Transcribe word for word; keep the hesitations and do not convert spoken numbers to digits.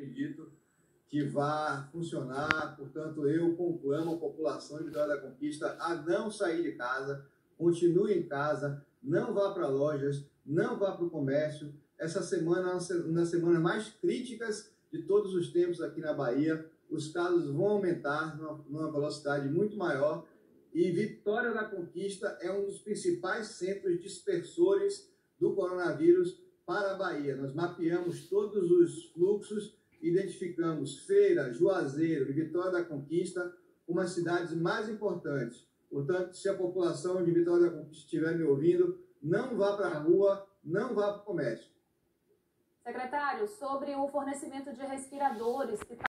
acredito que vai funcionar. Portanto, eu conclamo a população de Vitória da Conquista a não sair de casa, continue em casa, não vá para lojas, não vá para o comércio. Essa semana é uma das semanas mais críticas de todos os tempos aqui na Bahia. Os casos vão aumentar numa, numa velocidade muito maior e Vitória da Conquista é um dos principais centros dispersores do coronavírus para a Bahia. Nós mapeamos todos os fluxos, identificamos Feira, Juazeiro e Vitória da Conquista como as cidades mais importantes. Portanto, se a população de Vitória da Conquista estiver me ouvindo, não vá para a rua, não vá para o comércio. Secretário, sobre o fornecimento de respiradores que